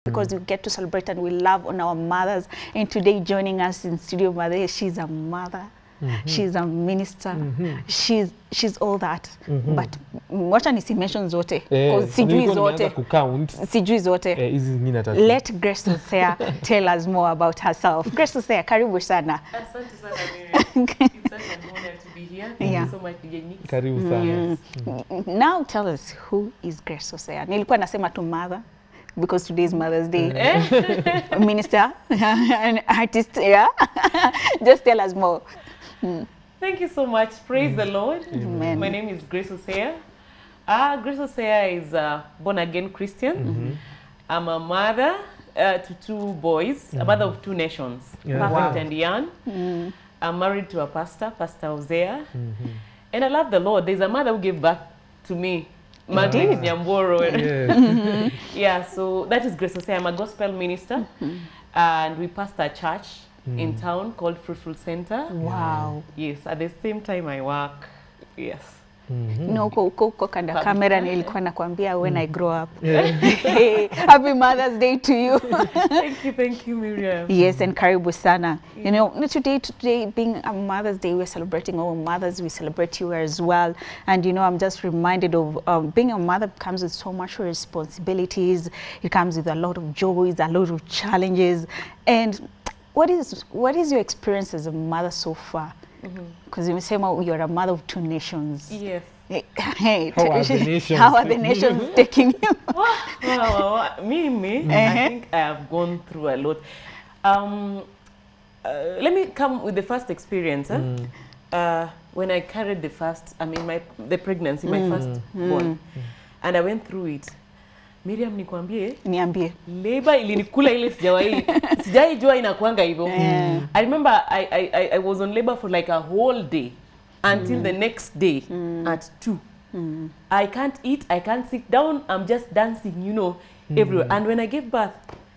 because we get to celebrate and we love on our mothers. And today joining us in studio, Mother, she's a mother. She's a minister. She's all that. But wacha nisimention zote. Sijui zote. Sijui zote. Let Grace Hosea tell us more about herself. Grace Hosea, karibu sana. Asante sana Miriam. It's such an honor to be here. Thank you so much, DJ Nix. Karibu sana. Now tell us, who is Grace Hosea? Nilikuwa nasema to mother, because today is Mother's Day. Minister, an artist, yeah. Just tell us more. Thank you so much. Praise the Lord. Amen. My name is Grace Hosea. Grace Hosea is a born-again Christian. I'm a mother to 2 boys, a mother of 2 nations, Perfect and Ian. I'm married to a pastor, Pastor Hosea. And I love the Lord. There's a mother who gave birth to me, Martin Nyamboro. Yeah, so that is Grace Hosea. I'm a gospel minister, and we pastor a church in town called Fruitful Center. Wow. Yes, at the same time I work. Yes. No, uko kanda kamera nilikuwa nakwambia when I grow up. Happy Mother's Day to you. Thank you, Miriam. Yes, and karibu sana. You know, today being a Mother's Day, we're celebrating all mothers. We celebrate you as well. And you know, I'm just reminded of being a mother comes with so much responsibilities. It comes with a lot of joys, a lot of challenges. And what is your experience as a mother so far? Because you say you're a mother of 2 nations. Yes. Hey, How are the nations? How are the nations taking you? Me, I think I have gone through a lot. Let me come with the first experience. When I carried the pregnancy, my first born, and I went through it. Miriam, Niambie. Labor ilinikula ile sijai jua inakuanga hivyo. I remember I was on labor for like a whole day until the next day at 2. I can't eat, I can't sit down, I'm just dancing, you know, everywhere. And when I gave birth,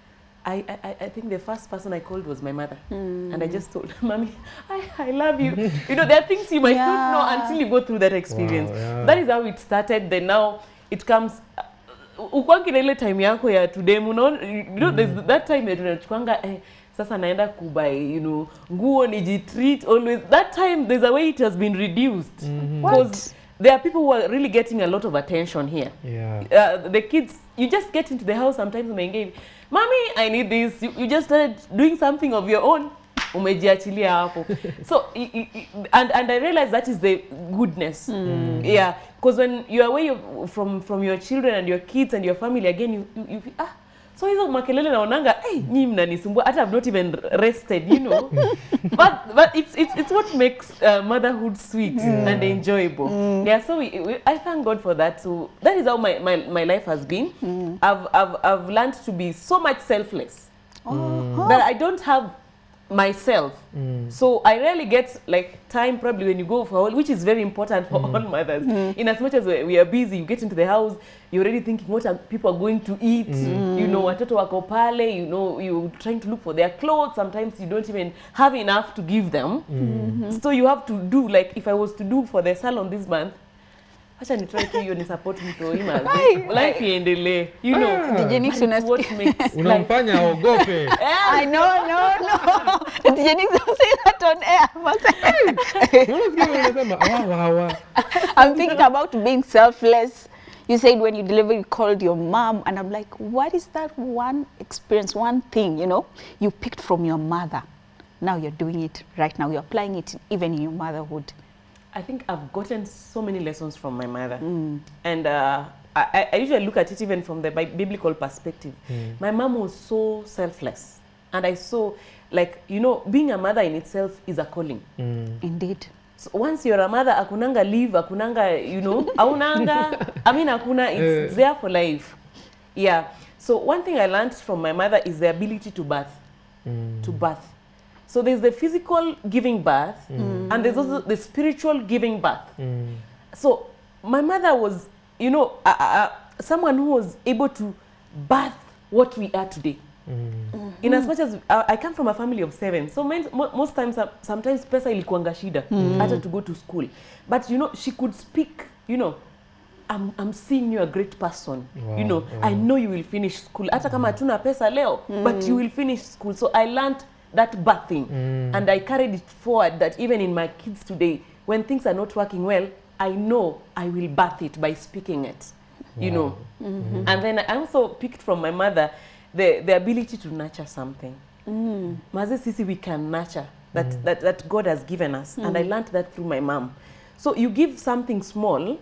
I think the first person I called was my mother. And I just told her, Mommy, I love you. You know, there are things you might not know until you go through that experience. Wow, that is how it started. Then now it comes ukwangi na ile time yako ya today, you know, there's that time ya tunachukwanga sasa naenda kubai, you know, nguo nijitreat always. That time there's a way it has been reduced because there are people who are really getting a lot of attention here. The kids, you just get into the house sometimes and engage, Mommy, I need this. You just started doing something of your own. Umejiachilia hapo. So and I realize that is the goodness. Yeah, because when you are away from your children and your kids and your family again, you so hizo makelele naonanga nyinyi mnanisumbua, hata I've not even rested, you know. but it's what makes motherhood sweet and enjoyable. Yeah, so I thank God for that. So that is how my life has been. I've learned to be so much selfless that I don't have myself. So I rarely get like time probably when you go for all, which is very important for all mothers. In as much as we are busy, you get into the house, you're already thinking what are people going to eat, you know, watoto wako pale, you know, you're trying to look for their clothes. Sometimes you don't even have enough to give them. So you have to do, like if I was to do for the salon this month, acha ni try to ni support mtu ima life iendelee, you know. DJ Nix unamfanya ogope. I know, no. DJ Nix don't say that on air. I'm thinking about being selfless. You said when you delivered, you called your mom, and I'm like, what is that one experience, one thing, you know, you picked from your mother? Now you're doing it right now. You're applying it even in your motherhood. I think I've gotten so many lessons from my mother. And I usually look at it even from the biblical perspective. My mom was so selfless. And I saw, like, you know, being a mother in itself is a calling. Indeed. So once you're a mother, akunanga leave, akunanga, you know, aunanga, I mean, akuna, it's there for life. Yeah. So one thing I learned from my mother is the ability to birth. To birth. So there's the physical giving birth, and there's also the spiritual giving birth. So my mother was, you know, someone who was able to birth what we are today. In as much as I come from a family of 7, so most times, sometimes pesa ilikuanga shida, hata to go to school. But you know, she could speak, you know, I'm seeing you a great person. Wow, You know, wow. I know you will finish school. Hata kama hatuna pesa leo, but you will finish school. So I learned that birthing, and I carried it forward that even in my kids today, when things are not working well, I know I will birth it by speaking it. You know. And then I also picked from my mother the ability to nurture something. Maze sisi we can nurture that God has given us, and I learned that through my mom. So you give something small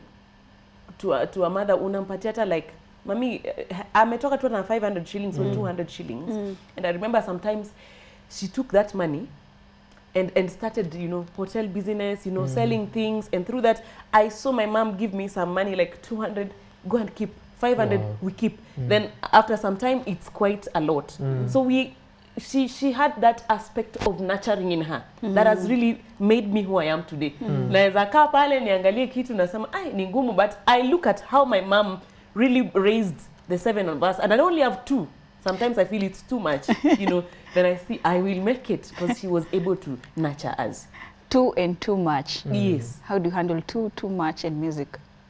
to a mother, unampatia hata like mami ametoka tu na 500 shillings or 200 shillings, and I remember sometimes she took that money and started, you know, hotel business, you know, selling things, and through that I saw my mom give me some money like 200, go and keep 500, we keep. Then after some time it's quite a lot. So she had that aspect of nurturing in her that has really made me who I am today. Naweza kaa pale niangalie kitu nasema ai ni ngumu, but I look at how my mom really raised the 7 of us, and I only have 2. Sometimes I feel it's too much, you know. Then I see I will make it because she was able to nurture us. 2 and too much. Yes. How do you handle too much in music?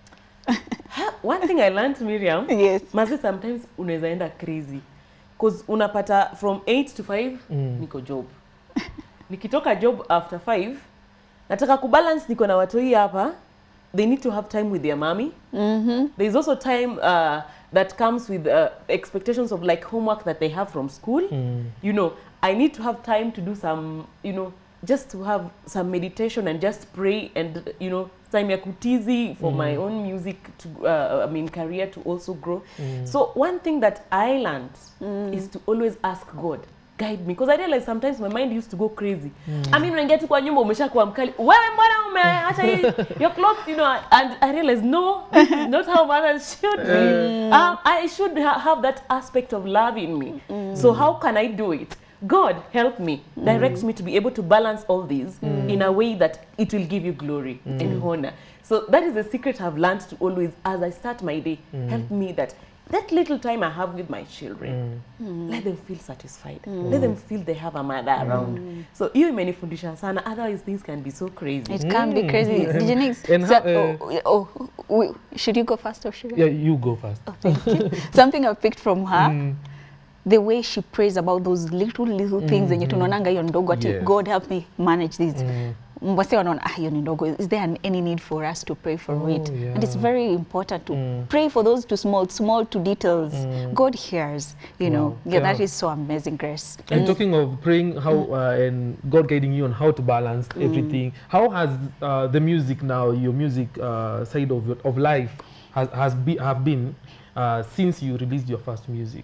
One thing I learned, Miriam, Yes. mazi sometimes unaweza enda crazy. Because unapata from 8 to 5 niko job. Nikitoka job after 5, nataka kubalance, niko na watoi hapa. They need to have time with their mommy. There is also time that comes with expectations of like homework that they have from school. You know, I need to have time to do some, you know, just to have some meditation and just pray, and you know, time ya kutizi for my own music to career to also grow. So one thing that I learned is to always ask God, guide me, because I realized sometimes my mind used to go crazy. I mean, when I get to kwa nyumba umeshakuwa mkali, wewe mbona umeacha hii your clothes, you know, and I realized no, this is not how mothers should be. I should have that aspect of love in me. So how can I do it? God help me, direct me to be able to balance all these in a way that it will give you glory and honor. So that is the secret I've learned to always, as I start my day, help me that little time I have with my children, let them feel satisfied. Let them feel they have a mother around. So hiyo imenifundisha sana, otherwise things can be so crazy. It can be crazy. Did you need, And should you go first or should I? Yeah, you go first. Oh, thank you. Something I picked from her, the way she prays about those little things, and tunaonanga hiyo ndogo ati Yes. God help me manage this. Mbose wanaona hiyo ni ndogo. Is there any need for us to pray for it? yeah. And it's very important to pray for those to small to details. God hears, you know. Yeah, that is so amazing, Grace. And talking of praying, how and God guiding you on how to balance everything. How has the music now, your music side of life, have been since you released your first music?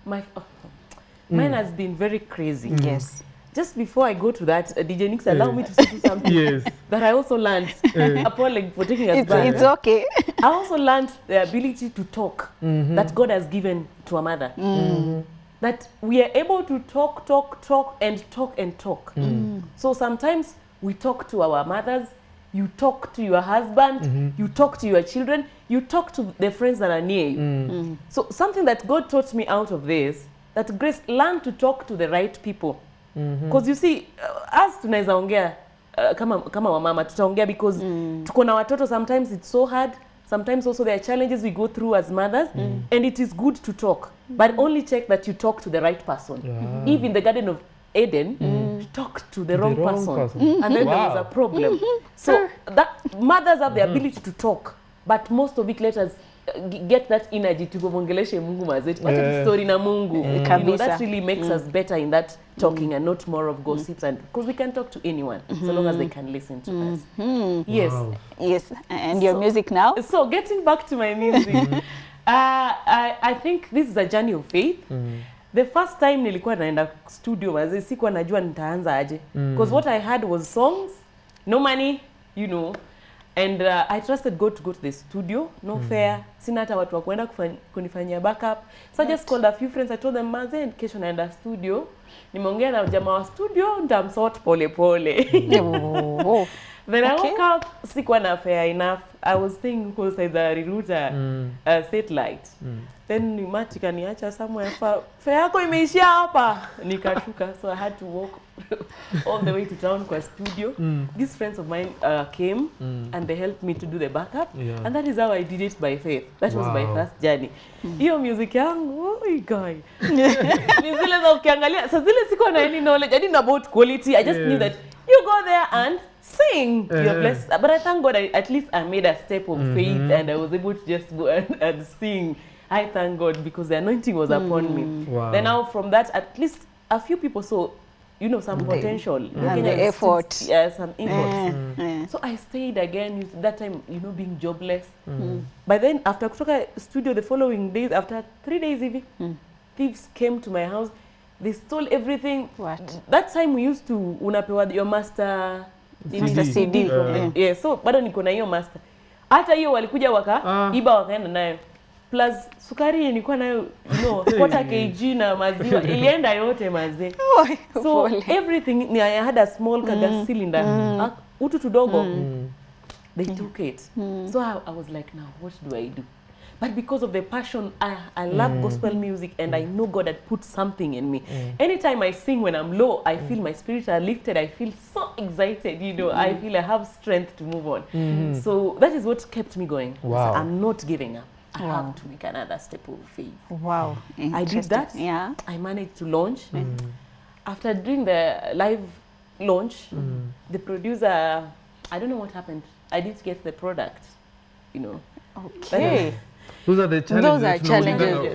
Mine has been very crazy. Yes. Just before I go to that, DJ Nix, allow me to say something Yes. that I also learned. Apology for taking us back. It's okay. I also learned the ability to talk that God has given to a mother. That we are able to talk. So sometimes we talk to our mothers, you talk to your husband, you talk to your children, you talk to the friends that are near you. So something that God taught me out of this, that Grace, learn to talk to the right people. Because you see, as tunaweza ongea kama wamama tutaongea because tuko na watoto, sometimes it's so hard, sometimes also there are challenges we go through as mothers, and it is good to talk, but only check that you talk to the right person. If in the Garden of Eden, you talk to the wrong person. And then there was a problem. So that mothers have the ability to talk, but most of it let us get that energy to kuongeleshe Mungu mazetu. Wacha story na Mungu. You know, that really makes us better in that talking and not more of gossips, and because we can talk to anyone so long as they can listen to us. Yes. Wow. Yes. And your music now? So getting back to my music, I think this is a journey of faith. The first time nilikuwa naenda studio maze sikuwa najua nitaanza aje, because what I had was songs, no money, you know. And I trusted God to go to the studio, no fare, sina hata watu wa kuenda kunifanyia backup. So I just called a few friends, I told them, maze, kesho naenda studio, nimeongea na jamaa wa studio, nitamsort pole pole. Then I woke up, sikuwa na fare enough. I was staying close to the Riruta satellite. Then Mati kaniacha somewhere, fare yako imeishia hapa. Nikashuka, so I had to walk all the way to town kwa studio. These friends of mine came and they helped me to do the backup. Yeah. And that is how I did it by faith. That was my Wow. first journey. Hiyo music yangu, oh my God. Ni zile za ukiangalia, sa zile siko na any knowledge, I didn't know about quality. I just knew that you go there and sing to your place. But I thank God at least I made a step of faith and I was able to just go and sing. I thank God because the anointing was upon me. Wow. Then now from that, at least a few people saw, you know, some potential. And the effort. Yeah, some effort. Yeah. So I stayed again, that time, you know, being jobless. By then, after kutoka studio the following days, after 3 days even, thieves came to my house. They stole everything. What? That time we used to, unapewa your master CD. Yeah, so bado niko na hiyo master. Hata hiyo walikuja wakaiba wakaenda nayo. Plus sukari nilikuwa nayo, you know, quarter kg na maziwa ilienda yote mazee. So everything, I had a small gas cylinder. Utu tudogo. They took it. So I was like, now what do I do? But because of the passion, I love gospel music and I know God had put something in me. Anytime I sing when I'm low, I feel my spirits are lifted. I feel so excited, you know. I feel I have strength to move on. So that is what kept me going. Wow. So I'm not giving up. I have to make another step of faith. Wow. I did that. Yeah. I managed to launch. After doing the live launch, the producer, I don't know what happened. I didn't get the product, you know. Okay. Those are the challenges. Those are challenges.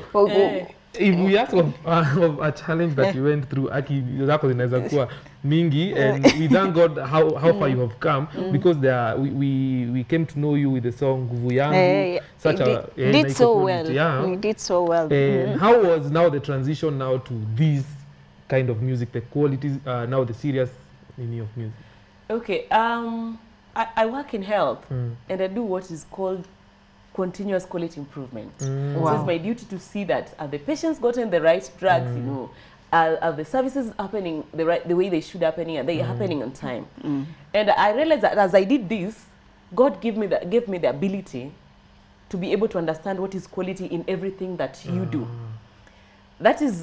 If we ask of a challenge that you went through, Aki, zako zinaweza kuwa mingi, and we thank God how far you have come, because we came to know you with the song Nguvu Yangu. Such did so well. Yeah. You did so well. And how was now the transition now to this kind of music, the qualities, now the serious meaning of music? Okay, I work in health and I do what is called continuous quality improvement. Wow. So it's my duty to see that the patients gotten the right drugs, you know, are the services happening the way they should happening, are they happening on time? And I realized that as I did this, God gave me the ability to be able to understand what is quality in everything that you do. That is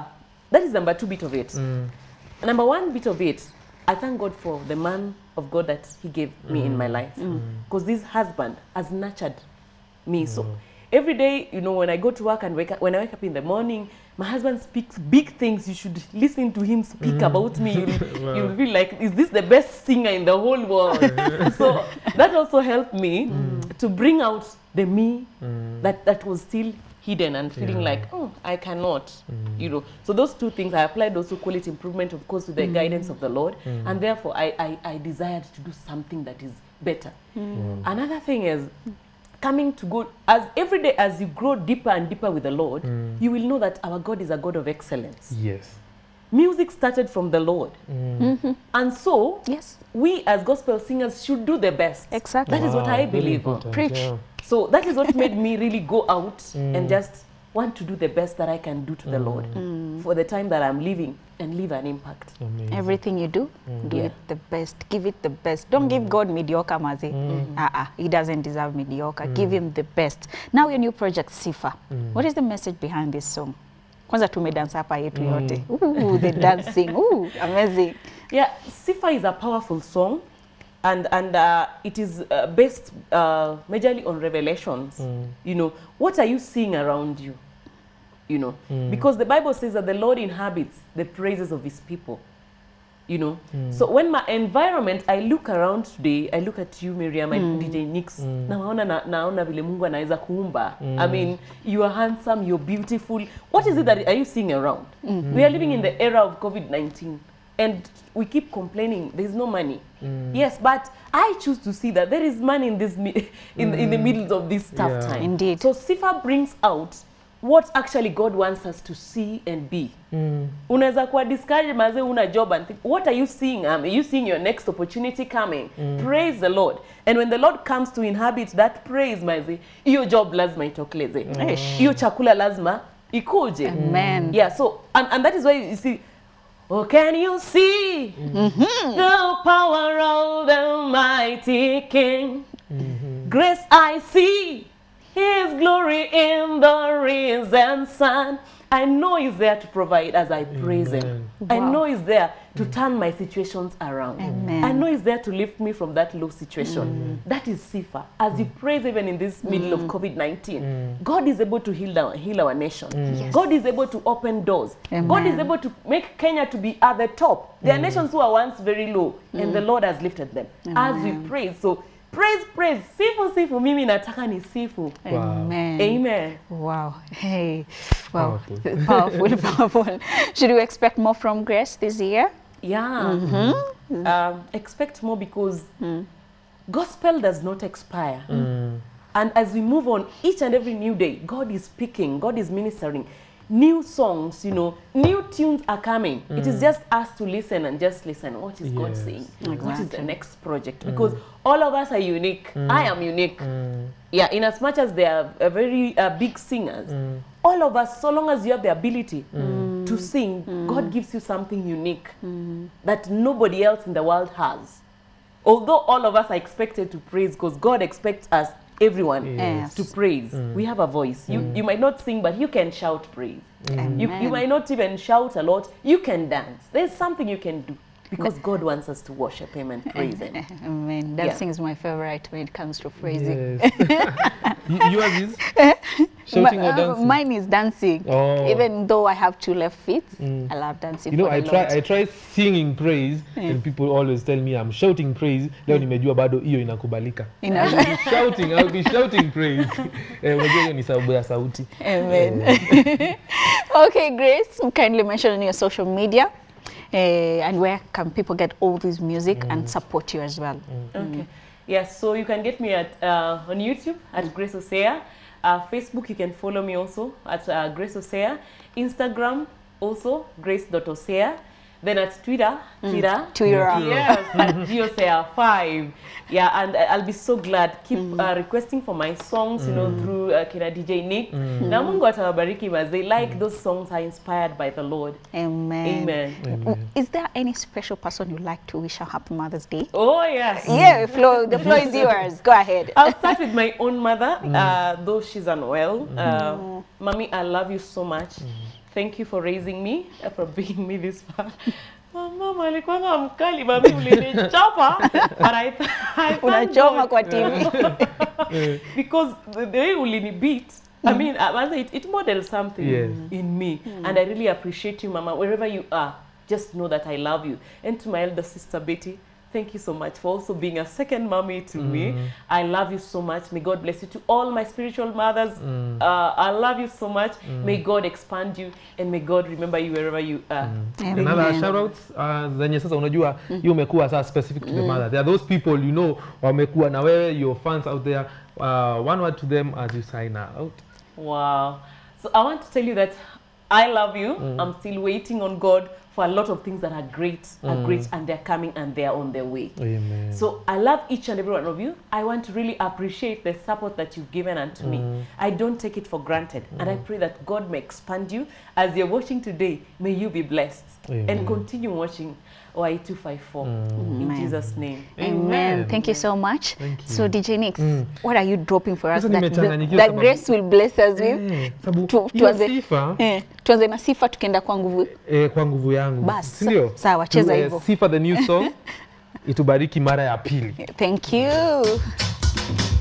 number 2 bit of it. Number 1 bit of it, I thank God for the man of God that he gave me in my life. Because this husband has nurtured me. So every day, you know, when I go to work and when I wake up in the morning, my husband speaks big things. You should listen to him speak about me. You'll feel like, is this the best singer in the whole world? So that also helped me to bring out the me that was still hidden and feeling like, oh, I cannot, you know. So those 2 things, I applied also quality improvement, of course, with the guidance of the Lord. And therefore, I desired to do something that is better. Another thing is, coming to God, as every day as you grow deeper and deeper with the Lord, you will know that our God is a God of excellence. Yes. Music started from the Lord. And so, Yes. we as gospel singers should do the best. Exactly. That is what I believe. Preach. Yeah. So that is what made me really go out and just want to do the best that I can do to the Lord for the time that I'm living and leave an impact. Amazing. Everything you do, do it the best. Give it the best. Don't give God mediocre, Mazi. He doesn't deserve mediocre. Give him the best. Now your new project, Sifa. What is the message behind this song? Kwanza tumedance hapa yetu yote. Ooh, the dancing. Ooh, amazing. Yeah, Sifa is a powerful song. And it is based majorly on revelations. You know, what are you seeing around you? You know, because the Bible says that the Lord inhabits the praises of his people. You know, so when my environment, I look around today, I look at you, Miriam, and DJ Nix, naona vile Mungu anaweza kuumba. I mean, you are handsome, you're beautiful. What is it that are you seeing around? We are living in the era of COVID-19. And we keep complaining there's no money. Yes, but I choose to see that there is money in this in the middle of this tough time. Indeed. So Sifa brings out what actually God wants us to see and be. Unaweza kuwa discouraged maze una job and think, what are you seeing? Are you seeing your next opportunity coming? Praise the Lord. And when the Lord comes to inhabit that praise maze, iyo job lazima itokeleze. Iyo chakula lazima ikuje. Amen. Yeah, so and that is why you see, oh, can you see the power of the mighty King? Grace I see, His glory in the risen sun. I know He's there to provide as I praise Him. I know He's there to turn my situations around. Amen. I know He's there to lift me from that low situation. That is Sifa. As you praise even in this middle of COVID-19, God is able to heal our nation. Yes. God is able to open doors. Amen. God is able to make Kenya to be at the top. There are nations who are once very low, and the Lord has lifted them. As we praise, so praise, sifu, mimi nataka ni sifu. Amen. Amen. Wow. Hey. Wow. Powerful. Powerful. Should we expect more from Grace this year? Yeah. Expect more because gospel does not expire. And as we move on, each and every new day, God is speaking, God is ministering. New songs, you know, new tunes are coming. It is just us to listen and just listen. What is God saying? What is the next project? Because all of us are unique. I am unique. Yeah, in as much as they are very big singers, all of us, so long as you have the ability to sing, God gives you something unique that nobody else in the world has. Although all of us are expected to praise, because God expects us, everyone, to praise. We have a voice. You might not sing, but you can shout praise. You might not even shout a lot. You can dance. There's something you can do. Because God wants us to worship Him and praise Him. Amen. Dancing is my favorite when it comes to praising. Yes. Yours is shouting or dancing? Mine is dancing. Oh. Even though I have 2 left feet, I love dancing. You know, for I the try singing praise and people always tell me I'm shouting praise. Leo nimejua bado hiyo inakubalika. I'll be shouting praise. Unajua hiyo ni sababu ya sauti. Amen. Okay, Grace, kindly mention on your social media. And where can people get all this music and support you as well? Okay. Yes, so you can get me at on YouTube at Grace Osea. Facebook, you can follow me also at Grace Osea. Instagram, also grace.osea. Then at Twitter. Yes, at Osea5. Yeah, and I'll be so glad. Keep requesting for my songs, you know, through Kina DJ Nick. Na Mungu atawabariki mazee. Like those songs are inspired by the Lord. Amen. Amen. Is there any special person you'd like to wish a happy Mother's Day? Oh, yes. Yeah, the floor is yours. Go ahead. I'll start with my own mother, though she's unwell. Mommy, I love you so much. Thank you for raising me, for bringing me this far. Mama alikuwa mkali, mami ulinichapa. But I Unachoma kwa TV. Because the way ulini beat, I mean, it models something in me. And I really appreciate you, Mama. Wherever you are, just know that I love you. And to my elder sister, Betty, thank you so much for also being a second mommy to me. I love you so much. May God bless you. To all my spiritual mothers, I love you so much. May God expand you and may God remember you wherever you are. Another shout-outs zenye sasa unajua you umekuwa sasa specific to the mother. There are those people you know wamekuwa na wewe, your fans out there. One word to them as you sign out. Wow. So I want to tell you that I love you. I'm still waiting on God for a lot of things that are great, and they're coming and they're on their way. Amen. So I love each and every one of you. I want to really appreciate the support that you've given unto me. I don't take it for granted. And I pray that God may expand you. As you're watching today, may you be blessed. Amen. And continue watching OI254 in Jesus' name. Amen. Thank you so much. Thank you. So DJ Nix, what are you dropping for us Sasa that nimechanganyikiwa Grace will bless us with? Sababu hiyo sifa Tuanze na sifa tukienda kwa nguvu. Kwa nguvu yangu. Bas, Ndio? sawa, cheza hivyo. Sifa the new song itubariki mara ya pili. Thank you.